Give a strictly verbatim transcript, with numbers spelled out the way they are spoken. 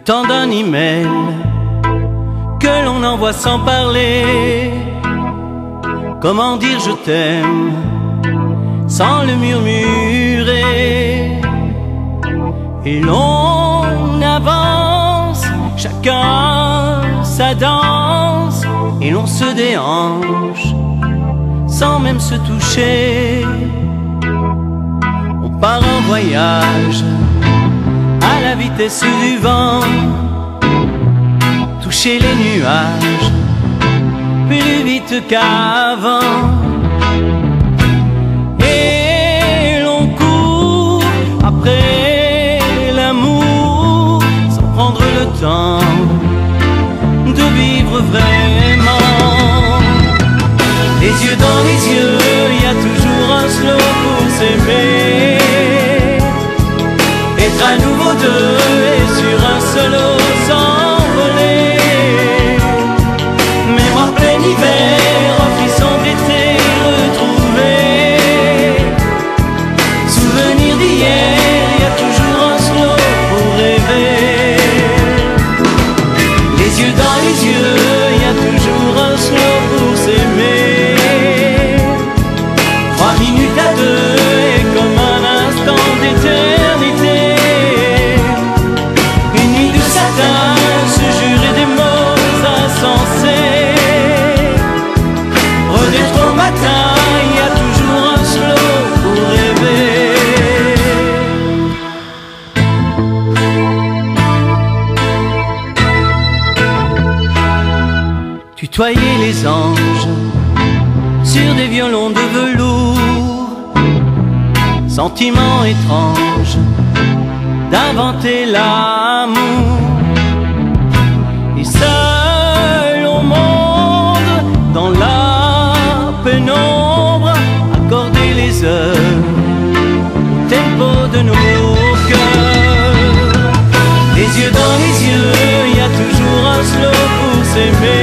temps d'un email que l'on envoie sans parler. Comment dire je t'aime sans le murmurer? Et l'on avance, chacun sa danse, et l'on se déhanche sans même se toucher. On part en voyage à la vitesse du vent, toucher les nuages plus vite qu'avant. Et l'on court après l'amour sans prendre le temps de vivre vraiment. Les yeux dans les yeux, il y a toujours un slow pour s'aimer. Être à nouveau deux et sur un solo s'envoler. Mémoire plein hiver, frisson d'été retrouvé. Souvenir d'hier, il y a toujours un slow pour rêver. Les yeux dans les yeux, il y a toujours un slow pour s'aimer. Trois minutes à deux et comme un instant d'éternité. Une nuit de satin, se jurer des mots insensés. Renaître au matin, il y a toujours un slow pour rêver. Tutoyer les anges sur des violons de velours, sentiment étrange d'inventer l'amour. Et seul au monde, dans la pénombre, accorder les heures au tempo de nos cœurs. Les yeux dans les yeux, il y a toujours un slow pour s'aimer.